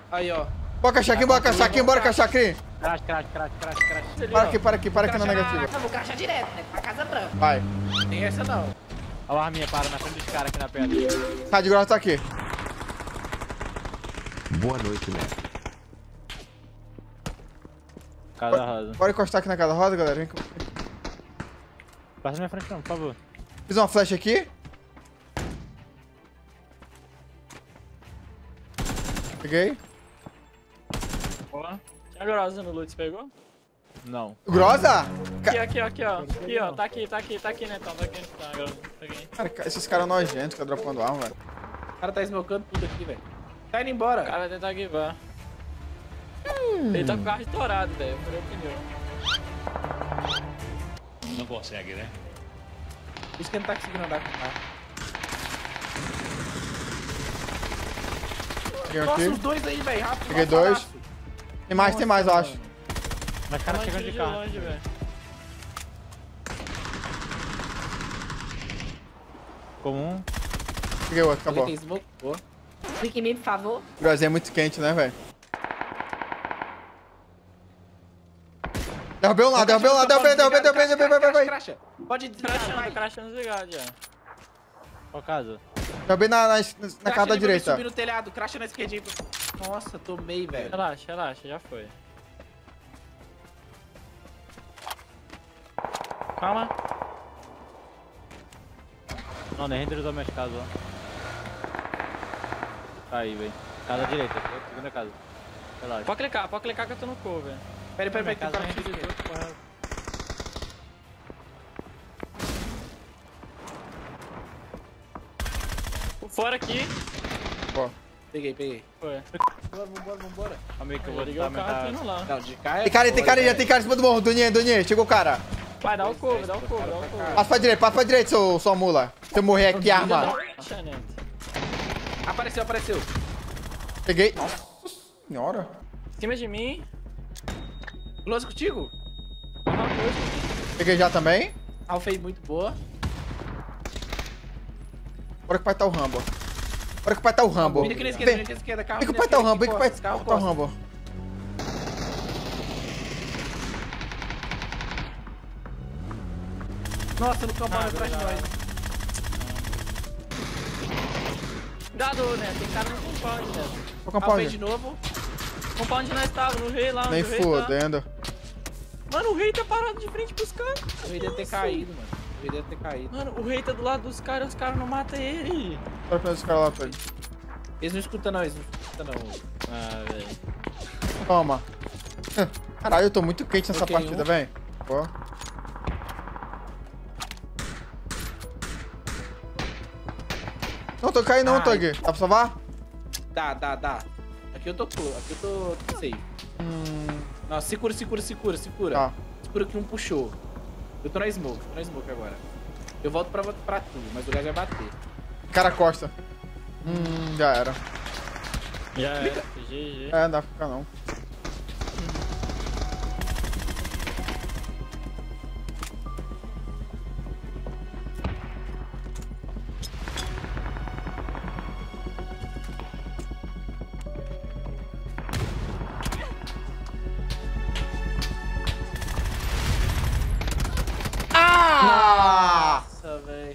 Aí, ó. Bora, Cachacrim, bora, Cachacrim, bora, Cachacrim. Crash. Para aqui, para na negativa. Eu vou crachar direto, né? Pra Casa Branca. Vai. Tem essa não. Olha a arminha, para na frente dos caras aqui na pedra. Tá de grossa, tá aqui. Boa noite, mestre. Casa rosa. Bora encostar aqui na casa rosa, galera. Vem. Passa na minha frente não, por favor. Fiz uma flecha aqui. Peguei. Boa. Tinha grossa no loot, você pegou? Não. Grossa? Aqui, ó. Aqui, ó. Tá aqui, né, então. Tá aqui. Tá, grossa. Peguei. Cara, esses caras nojentos que tá dropando arma, velho. O cara tá smocando tudo aqui, velho. Tá indo O embora. cara vai tentar guivar. Ele tá com o carro estourado, velho. Eu furei o pneu. Não consegue, né? Por isso que ele não tá conseguindo andar com o carro. Peguei Nossa, aqui. os dois aí, velho. Rápido. Peguei rápido, dois. rápido. Tem mais, eu acho. Mas cara chegando de carro. longe, velho. Comum. Peguei outro, acabou. Ele tem smoke. Boa. Clique em mim, por favor. Grosinha é muito quente, né, velho? Derrubei um lado, derrubei, vai. Cracha. Pode desgraçar, vai. Crashando desligado já. Qual casa? Derrubei na casa da Cracha, ele vai direita. subir no telhado. Cracha na esquerda aí. Nossa, tomei, velho. Relaxa, já foi. Calma. Não, nem renderizou minhas casas, ó. Tá aí, velho. Casa direita, segunda casa. Relaxa. Pode clicar que eu tô no cover. Peraí, Minha tem casa cara nem aqui. renderizou, porra. Fora aqui. Peguei. Foi. Vambora. Amigo, que eu vou Liguei o carro aqui aumentar. no lá. Não, de cá é... Tem cara, tem cara em cima do morro. Doninha, chegou o cara. Vai, dá o cover. Passa pra direita, sua mula. Se eu morrer aqui, arma. Apareceu. Peguei. Nossa senhora. Em cima de mim. Close contigo? Peguei já também. Alfei muito boa. Bora que o pai tá o Rambo. Vem aqui na esquerda, carro. Vem que o pai tá o Rambo, vem que o pai tá o Rambo. Nossa, no campão atrás de nós. Cuidado, né? Tem cara no compound, né? Vou Alfei compound. de novo. Compound nós tava, no rei lá. Nem onde o rei tá. fodendo. Mano, o rei tá parado de frente pros caras. O rei deve ter caído, mano. Mano, o rei tá do lado dos caras, os caras não matam ele. Bora pra esse cara lá, Pedro. Eles não escutam não. Ah, velho. Toma. Caralho, eu tô muito quente nessa Ok, partida, velho. Ó. Não, tô caindo não, Tug. Dá pra salvar? Dá. Aqui eu tô safe. Não, segura. Tá. Segura que um puxou. Eu tô na smoke agora. Eu volto pra tu, mas o gás vai bater. Cara costa. Já era. Já é, GG. É, não dá pra ficar não. Nossa, velho.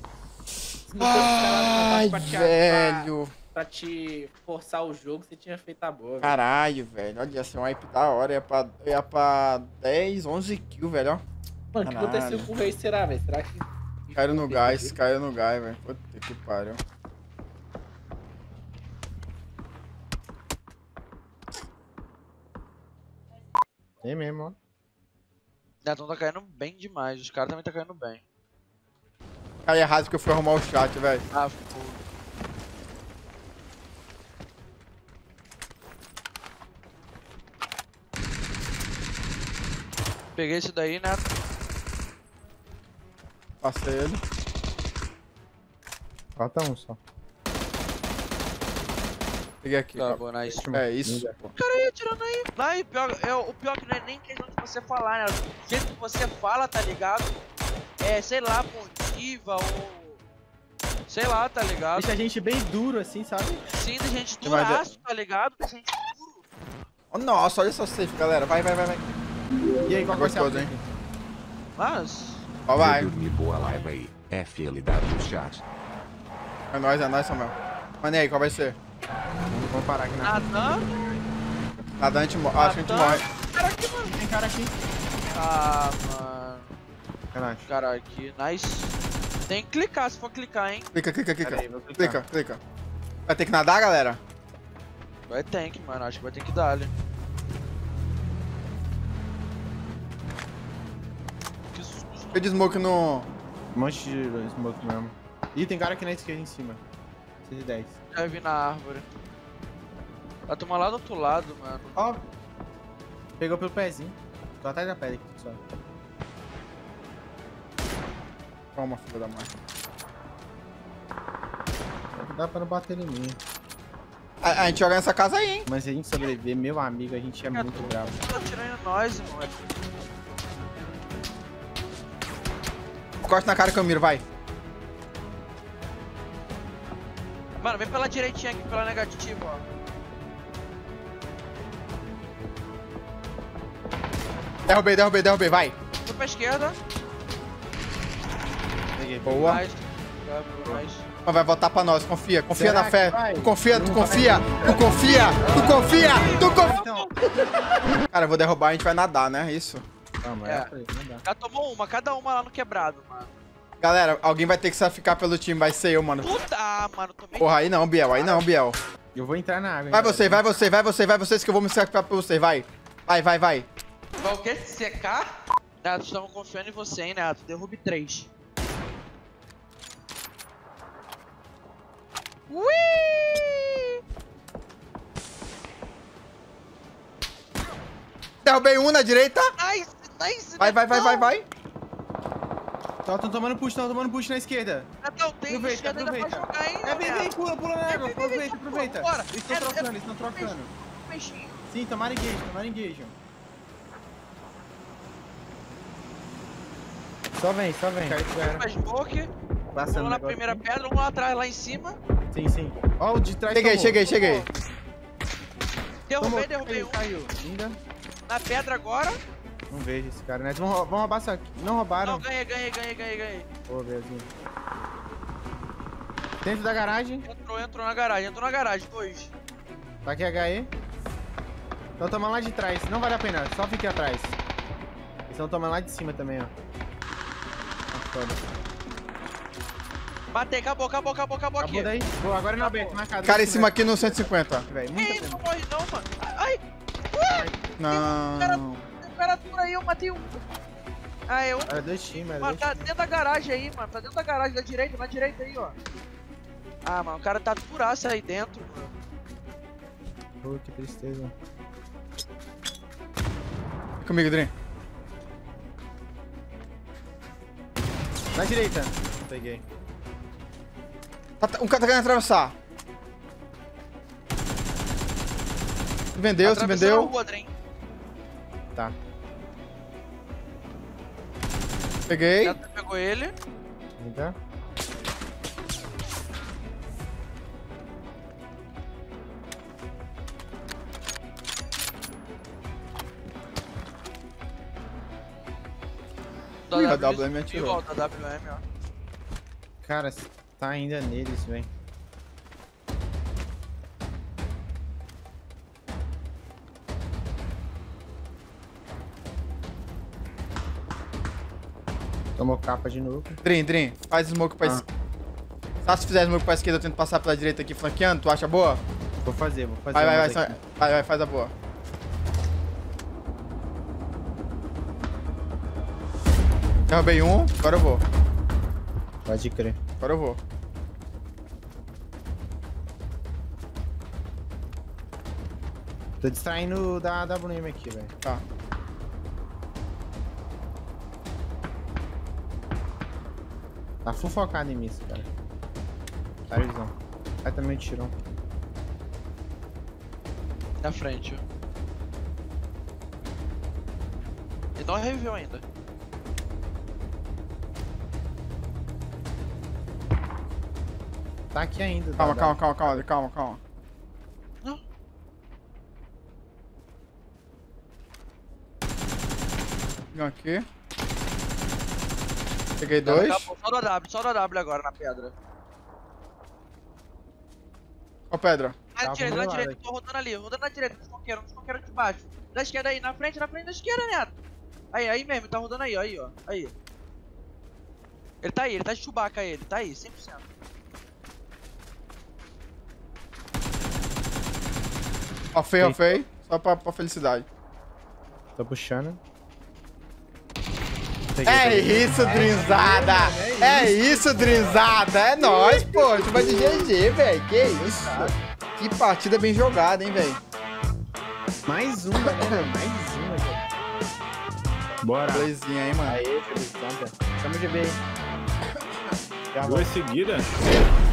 Ai, velho. Pra te forçar o jogo, você tinha feito a boa, velho. Caralho, velho. Olha, ia ser um wipe da hora. Ia pra 10, 11 kills, velho, ó. Mano, o que aconteceu com o Rei, será, velho? Será que... Caiu no gás, velho. Puta que pariu. É mesmo, ó. Netão tá caindo bem demais, os caras também tá caindo bem. Caí errado porque eu fui arrumar o chat, velho. Ah, ficou. Peguei esse daí, né? Passei ele. Falta um só. Peguei aqui. Tá cara. bom, nice. É isso. O cara aí atirando aí. Não, e o pior que não é nem questão de você falar, né? Do jeito que você fala, tá ligado? É, sei lá, pontiva ou... Sei lá, tá ligado? Deixa a gente bem duro assim, sabe? Sim, da gente Tem mais duraço, tá ligado? Da gente duro. Oh, nossa, olha só o safe, galera. Vai. E aí, qual vai ser a Gostoso, hein? Mas. Ó, vai. Dormir boa live aí. FLW chat. É nóis, Samuel. Mano, e aí, qual vai ser? Vamos parar aqui na... Nadando. Nada, acho que a gente morre. Cara aqui, mano. Tem cara aqui. Ah, mano. Relaxa. Cara aqui, nice. Tem que clicar se for clicar, hein. Clica. Pera aí, vou clicar. Clica. Vai ter que nadar, galera? Vai tank, mano. Acho que vai ter que dar ali. Que susto. Eu de smoke no... Um monte de smoke mesmo. Ih, tem cara aqui na esquerda em cima. 110. Já vi na árvore. Vai tomar lá do outro lado, mano. Ó. Pegou pelo pezinho. Tô atrás da pedra aqui, só. Calma, filha da mãe. Dá pra não bater em mim. A gente joga nessa casa aí, hein? Mas se a gente sobreviver, meu amigo, a gente é muito bravo. Tá tirando nós, mano. Corta na cara que eu miro, vai. Mano, vem pela direitinha aqui, pela negativa, ó. Derrubei, vai. Vou pra esquerda. Peguei. Boa. Nice. Nice. Mas vai voltar pra nós, confia Será na que fé. vai? Tu confia. Então, Cara, eu vou derrubar, a gente vai nadar, né? Isso. calma, É. não dá. Já tomou uma, cada uma lá no quebrado, mano. Galera, alguém vai ter que sacrificar pelo time, vai ser eu, mano. Puta, mano, tomei. Porra, aí não, Biel. Eu vou entrar na água. hein, Vai galera. vocês que eu vou me sacrificar por vocês, vai. Vai. Vai o quê? Secar? Neto, estavam confiando em você, hein, Neto. Derrube 3. Ui! Derrubei um na direita. Nice. Vai. Tão tomando push na esquerda. Netão, tem Aproveita, esquerda ainda pra aproveita. jogar ainda, É, vem, Neto. pula na água. Aproveita. Bora. Eles estão trocando. Peixinho. Sim, tomara engage. Só vem. Pra smoke. Passando Vamos na negócio primeira aqui. pedra, um lá atrás, lá em cima. Sim. Ó, o de trás Cheguei. Derrubei um. Caiu. Linda. Na pedra agora. Não vejo esse cara, né? Vamos roubar isso aqui. Não roubaram. Não, ganhei. Pô, Belzinho. Dentro da garagem. Entrou na garagem, 2. Tá aqui HE. Estão tomando lá de trás. Não vale a pena, só fique atrás. Eles estão tomando lá de cima também, ó. Ah, foda. Matei, acabou aqui. Acabou daí? Pô, agora não aberto, marcado. Cara em cima aqui no 150. Velho, Ei, muita não pena. morre não, mano. Ai, Não. temperatura aí, eu matei um. Ah, eu. Era dois times, Mano, tá dentro da garagem aí, mano. Tá dentro da garagem, na direita aí, ó. Ah, mano, o cara tá duraço aí dentro, mano. Pô, que tristeza. Vem comigo, Drin. Na direita. Peguei. Um cara tá querendo atravessar. Se vendeu. Atravessando a rua, Dren. Tá. Peguei. Já pegou ele. Linda. Ih, a WM atirou. Volta a WM, ó. Cara, tá ainda neles, velho. Tomou capa de novo. Drin, faz smoke pra esquerda. Se fizer smoke pra esquerda, eu tento passar pela direita aqui flanqueando, tu acha boa? Vou fazer. Vai, faz a boa. Derrubei um, agora eu vou. Pode crer. Agora eu vou. Tô distraindo da WM aqui, velho. Tá. Tá full focado em mim, esse cara. Carizão. Aí também tirou. Na frente, ó. Ele não reviveu ainda. Tá aqui ainda. Calma. Não. Um aqui. Peguei 2. Acabou, só do W agora na pedra. Ó, pedra. Na direita, do lado aqui. tô rodando ali, rodando na direita, nos coqueiros de baixo. Da esquerda aí, na frente da esquerda, Neto. Aí mesmo, tá rodando aí, ó, aí. Ele tá de Chewbacca aí, ele tá aí, 100%. Rafei. Só pra felicidade. Tô puxando. É isso, Drinzada! É isso, Drinzada! É nóis, pô! Tu vai de GG, velho. Que isso? Que partida bem jogada, hein, velho? Mais uma, né? Mais uma, cara. Bora. Belezinha, hein, mano? Aê, felizão, velho. Tamo de bem. Duas seguidas?